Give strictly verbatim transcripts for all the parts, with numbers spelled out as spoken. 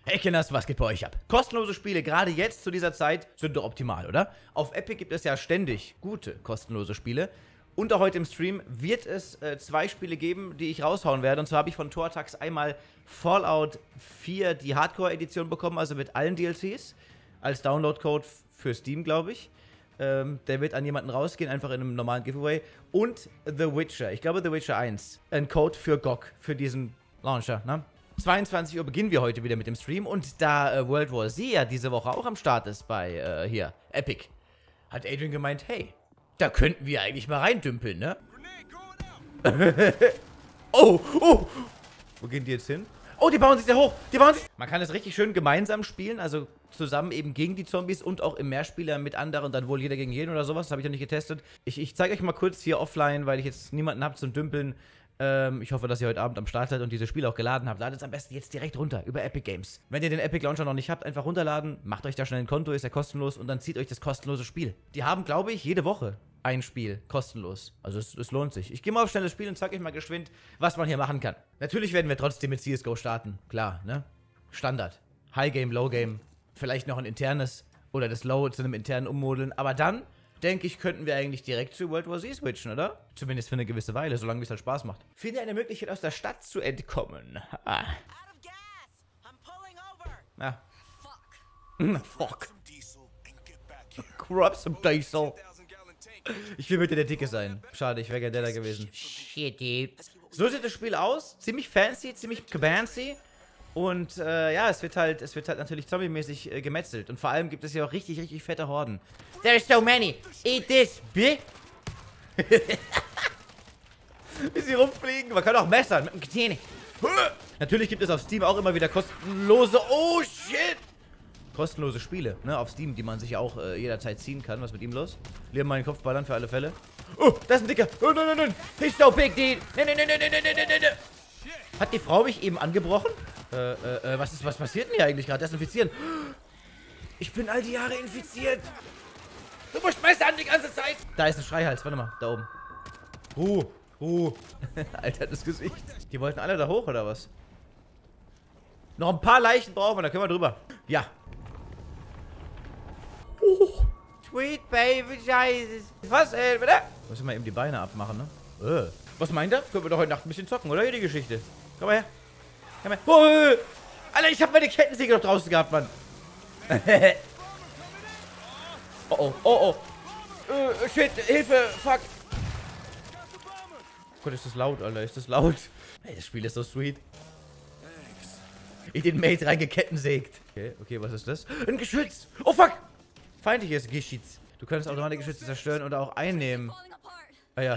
Hey Kinders, was geht bei euch ab? Kostenlose Spiele, gerade jetzt zu dieser Zeit, sind doch optimal, oder? Auf Epic gibt es ja ständig gute kostenlose Spiele. Und auch heute im Stream wird es äh, zwei Spiele geben, die ich raushauen werde. Und zwar habe ich von Tortax einmal Fallout vier, die Hardcore-Edition bekommen, also mit allen D L Cs, als Download-Code für Steam, glaube ich. Ähm, der wird an jemanden rausgehen, einfach in einem normalen Giveaway. Und The Witcher, ich glaube The Witcher eins, ein Code für G O G, für diesen Launcher, ne? zweiundzwanzig Uhr beginnen wir heute wieder mit dem Stream und da äh, World War Z ja diese Woche auch am Start ist bei, äh, hier, Epic, hat Adrian gemeint, hey, da könnten wir eigentlich mal reindümpeln, ne? Oh, oh, wo gehen die jetzt hin? Oh, die bauen sich da hoch, die bauen sich... Man kann es richtig schön gemeinsam spielen, also zusammen eben gegen die Zombies und auch im Mehrspieler mit anderen, dann wohl jeder gegen jeden oder sowas, das habe ich noch nicht getestet. Ich, ich zeige euch mal kurz hier offline, weil ich jetzt niemanden habe zum Dümpeln. Ähm, ich hoffe, dass ihr heute Abend am Start seid und diese Spiele auch geladen habt. Ladet es am besten jetzt direkt runter, über Epic Games. Wenn ihr den Epic Launcher noch nicht habt, einfach runterladen, macht euch da schnell ein Konto, ist ja kostenlos und dann zieht euch das kostenlose Spiel. Die haben, glaube ich, jede Woche ein Spiel kostenlos. Also es, es lohnt sich. Ich gehe mal auf schnelles Spiel und zeige euch mal geschwind, was man hier machen kann. Natürlich werden wir trotzdem mit C S G O starten, klar, ne? Standard. High Game, Low Game, vielleicht noch ein internes oder das Low zu einem internen ummodeln, aber dann... denke ich, könnten wir eigentlich direkt zu World War Z switchen, oder? Zumindest für eine gewisse Weile, solange es halt Spaß macht. Finde eine Möglichkeit, aus der Stadt zu entkommen. Ah. Ah. Fuck. Grab some Diesel. Ich will bitte der Dicke sein. Schade, ich wäre gerne der da gewesen. Shit, dude. So sieht das Spiel aus. Ziemlich fancy, ziemlich fancy. Und äh, ja, es wird halt, es wird halt natürlich zombie-mäßig äh, gemetzelt. Und vor allem gibt es hier auch richtig, richtig fette Horden. There's so many. Eat this, bitch. Wie sie rumfliegen. Man kann auch messern mit dem Katene. Natürlich gibt es auf Steam auch immer wieder kostenlose, oh shit, kostenlose Spiele, ne, auf Steam, die man sich auch äh, jederzeit ziehen kann. Was ist mit ihm los? Leben meinen Kopf ballern für alle Fälle. Oh, das ist ein Dicker. Oh, nein, nein, nein. He's so big, dude. Nein, nein, nein, nein, nein, nein, nein, nein. Hat die Frau mich eben angebrochen? Äh, äh, was ist, was passiert denn hier eigentlich gerade? Desinfizieren. Ich bin all die Jahre infiziert. Du musst Messer an die ganze Zeit. Da ist ein Schreihals, warte mal, da oben. Ruh, Ruh. Alter, das Gesicht. Die wollten alle da hoch, oder was? Noch ein paar Leichen brauchen wir, da können wir drüber. Ja. Oh, sweet baby Jesus. Was, ey, bitte? Müssen wir eben die Beine abmachen, ne? Äh. Was meint er? Können wir doch heute Nacht ein bisschen zocken, oder? Hier die Geschichte. Komm mal her. Komm mal her. Oh, Alter, ich hab meine Kettensäge noch draußen gehabt, Mann. Oh, oh, oh, oh. Uh, shit, Hilfe, fuck. Gott, ist das laut, Alter, ist das laut. Hey, das Spiel ist so sweet. In den Mate reingekettensägt. Okay, okay, was ist das? Ein Geschütz. Oh, fuck. Feindliches Geschütz. Du kannst automatisch Geschütze zerstören oder auch einnehmen. Ah ja.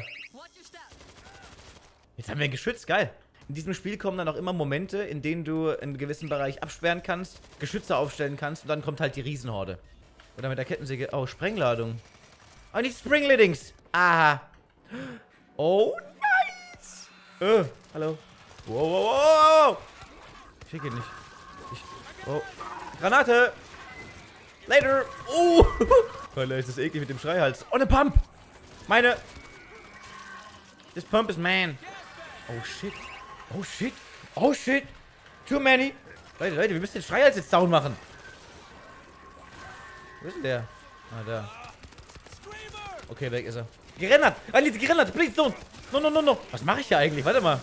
Jetzt haben wir ein Geschütz, geil. In diesem Spiel kommen dann auch immer Momente, in denen du einen gewissen Bereich absperren kannst, Geschütze aufstellen kannst und dann kommt halt die Riesenhorde. Oder mit der Kettensäge. Oh, Sprengladung. Oh, nicht Springladings. Aha. Oh, nice. Oh, hallo. Wow, wow, wow. Ich krieg ihn nicht. Ich, oh. Granate. Later. Oh. Alter, ist das eklig mit dem Schreihals. Oh, eine Pump. Meine. This pump is man. Oh shit. Oh shit. Oh shit. Too many. Leute, Leute, wir müssen den Schreihals jetzt down machen. Wo ist denn der? Ah, da. Okay, weg ist er. Gerendert. Ah, die gerendert. Please, don't. No, no, no, no. Was mache ich hier eigentlich? Warte mal.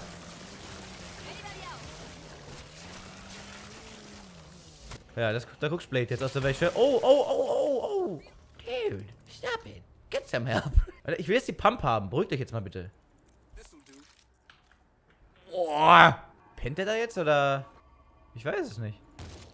Ja, das, da guckst Blade jetzt aus der Wäsche. Oh, oh, oh, oh, oh. Dude, stop it. Get some help. Alter, ich will jetzt die Pump haben. Beruhigt euch jetzt mal bitte. Oh. Pennt der da jetzt oder? Ich weiß es nicht.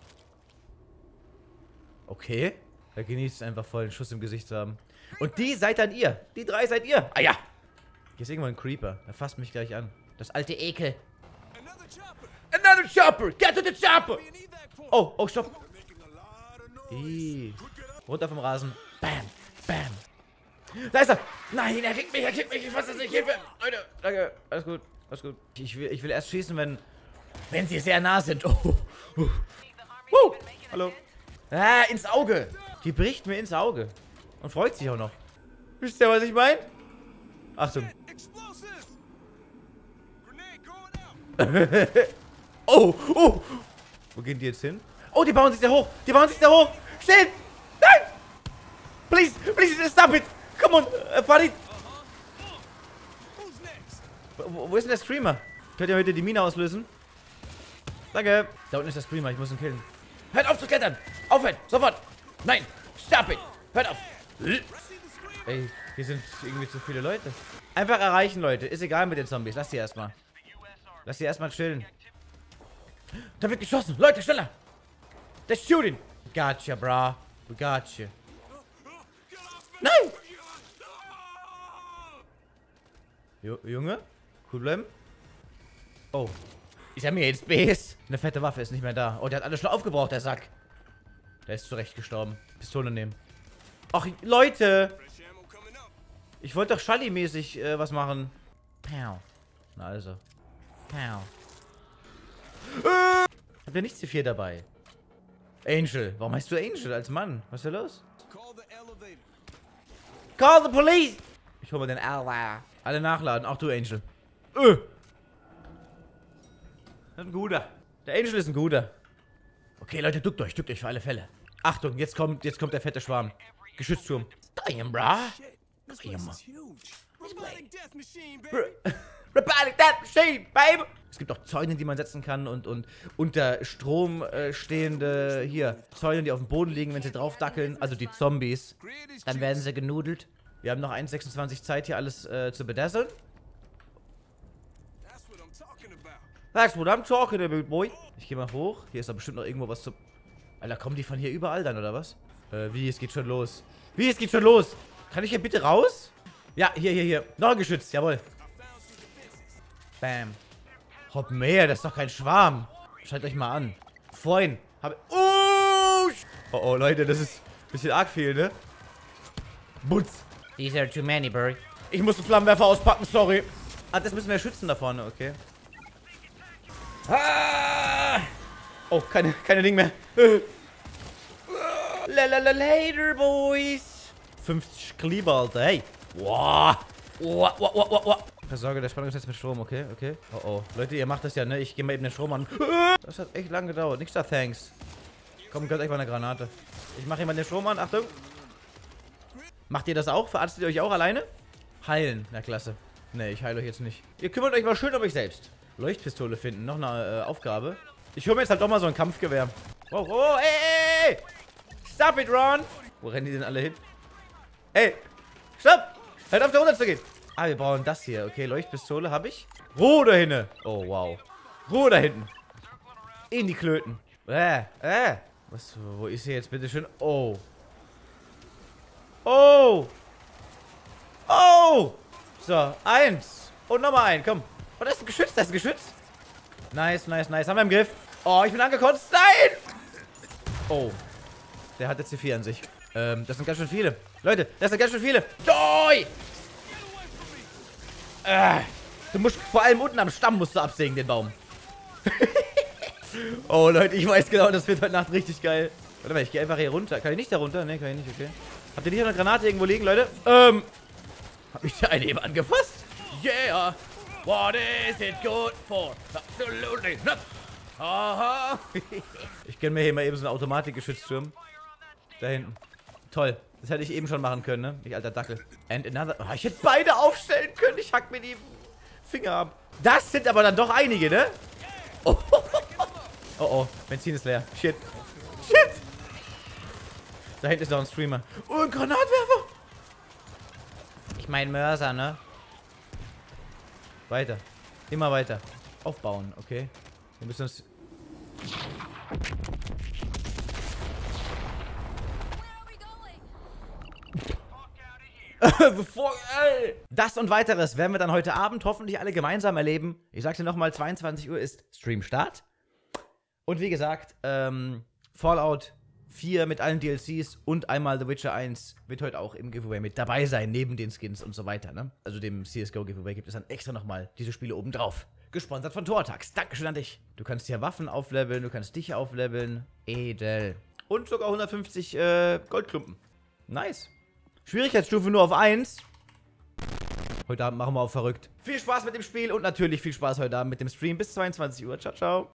Okay. Er genießt es einfach voll, einen Schuss im Gesicht zu haben. Und die seid dann ihr. Die drei seid ihr. Ah ja. Hier ist irgendwo ein Creeper. Er fasst mich gleich an. Das alte Ekel. Another chopper. Get to the chopper. Oh, oh, stopp. Ih. Runter vom Rasen. Bam, bam. Da ist er. Nein, er kriegt mich, er kriegt mich. Ich fass das nicht. Hilfe. Leute, danke. Alles gut. Alles gut. Ich will, ich will erst schießen, wenn, wenn sie sehr nah sind. Oh. Uh. Uh. Hallo. Ah, ins Auge. Die bricht mir ins Auge. Und freut sich auch noch. Wisst ihr, was ich meine? Achtung. Oh, oh. Wo gehen die jetzt hin? Oh, die bauen sich da hoch. Die bauen sich da hoch. Stehen. Nein. Please, please, stop it. Come on, uh, Farid. Wo, wo ist denn der Screamer? Könnt ihr heute die Mine auslösen? Danke. Da unten ist der Screamer, ich muss ihn killen. Hört auf zu klettern! Aufhören! Sofort! Nein! Stop it! Hört auf! Ey, hier sind irgendwie zu viele Leute. Einfach erreichen, Leute. Ist egal mit den Zombies. Lass die erstmal. Lass die erstmal chillen. Da wird geschossen! Leute, schneller! They're shooting! Gotcha, bra. We gotcha. Nein! Jo Junge? Cool bleiben. Oh. Ist er mir jetzt Base? Eine fette Waffe ist nicht mehr da. Oh, der hat alles schon aufgebraucht, der Sack. Der ist zurecht gestorben. Pistole nehmen. Ach, Leute! Ich wollte doch Schalli-mäßig äh, was machen. Pow. Na also. Pow. Äh! Habt ihr nicht C vier dabei? Angel. Warum heißt du Angel als Mann? Was ist da los? Call the police! Ich hol mal den Alva. Alle nachladen. Auch du, Angel. Äh! Das ist ein guter. Der Angel ist ein guter. Okay, Leute, duckt euch, duckt euch für alle Fälle. Achtung, jetzt kommt, jetzt kommt der fette Schwarm. Geschützturm. Damn, bra. Damn. Robotic Death Machine, baby. Es gibt auch Zäune, die man setzen kann und, und unter Strom äh, stehende, hier, Zäune, die auf dem Boden liegen, wenn sie drauf dackeln, also die Zombies. Dann werden sie genudelt. Wir haben noch eins Komma sechsundzwanzig Zeit, hier alles äh, zu bedasseln. That's what I'm talking about, boy. Ich geh mal hoch. Hier ist da bestimmt noch irgendwo was zu... Alter, kommen die von hier überall dann, oder was? Äh, wie? Es geht schon los. Wie? Es geht schon los. Kann ich hier bitte raus? Ja, hier, hier, hier. Noch ein Geschütz. Jawohl. Bam. Hopp mehr, das ist doch kein Schwarm. Schaut euch mal an. Vorhin habe ich... Oh! Oh, oh, Leute, das ist ein bisschen arg viel, ne? Butz. These are too many, Burry. Ich muss den Flammenwerfer auspacken, sorry. Ah, das müssen wir schützen da vorne, okay. Ah! Oh, keine, keine Ding mehr. Lalalala, later, boys. fünfzig Kleber, Alter, hey. Wow. Wow, wow, wow, wow. Versorge der Spannung ist jetzt mit Strom, okay, okay. Oh, oh. Leute, ihr macht das ja, ne? Ich gehe mal eben den Strom an. Das hat echt lange gedauert. Nichts da, thanks. Komm, gönnt euch mal eine Granate. Ich mache hier mal den Strom an, Achtung. Macht ihr das auch? Verarztet ihr euch auch alleine? Heilen, na klasse. Ne, ich heile euch jetzt nicht. Ihr kümmert euch mal schön um euch selbst. Leuchtpistole finden, noch eine äh, Aufgabe. Ich hole mir jetzt halt doch mal so ein Kampfgewehr. Oh, oh, ey, ey, ey! Stop it, Ron! Wo rennen die denn alle hin? Ey! Stopp! Hört auf, da runter zu gehen! Ah, wir brauchen das hier. Okay, Leuchtpistole habe ich. Ruhe da hinten! Oh, wow. Ruhe da hinten! In die Klöten. Äh, äh! Was, wo ist hier jetzt bitte schön? Oh! Oh! Oh! So, eins! Und nochmal ein, komm! Oh, das ist ein Geschütz, das ist ein Geschütz. Nice, nice, nice. Haben wir im Griff. Oh, ich bin angekotzt. Nein! Oh. Der hat jetzt C vier an sich. Ähm, das sind ganz schön viele. Leute, das sind ganz schön viele. Doi! Äh, du musst vor allem unten am Stamm musst du absägen, den Baum. Oh, Leute, ich weiß genau, das wird heute Nacht richtig geil. Warte mal, ich gehe einfach hier runter. Kann ich nicht da runter? Ne, kann ich nicht, okay. Habt ihr nicht noch eine Granate irgendwo liegen, Leute? Ähm, hab ich der eine eben angefasst? Yeah! What is it good for? Absolutely not. Aha. Ich gönn mir hier mal eben so einen Automatikgeschützturm. Da hinten. Toll. Das hätte ich eben schon machen können, ne? Ich alter Dackel. And another... Oh, ich hätte beide aufstellen können. Ich hack mir die Finger ab. Das sind aber dann doch einige, ne? Oh, oh, oh. Benzin ist leer. Shit. Shit. Da hinten ist noch ein Streamer. Oh, ein Granatwerfer. Ich mein Mörser, ne? Weiter. Immer weiter. Aufbauen, okay. Wir müssen uns... Das und weiteres werden wir dann heute Abend hoffentlich alle gemeinsam erleben. Ich sag's dir nochmal, zweiundzwanzig Uhr ist Stream-Start. Und wie gesagt, ähm, Fallout vier mit allen D L Cs und einmal The Witcher eins wird heute auch im Giveaway mit dabei sein, neben den Skins und so weiter, ne? Also dem C S G O Giveaway gibt es dann extra nochmal diese Spiele oben drauf. Gesponsert von Tortax. Dankeschön an dich. Du kannst hier Waffen aufleveln, du kannst dich aufleveln. Edel. Und sogar hundertfünfzig äh, Goldklumpen. Nice. Schwierigkeitsstufe nur auf eins. Heute Abend machen wir auf verrückt. Viel Spaß mit dem Spiel und natürlich viel Spaß heute Abend mit dem Stream bis zweiundzwanzig Uhr. Ciao, ciao.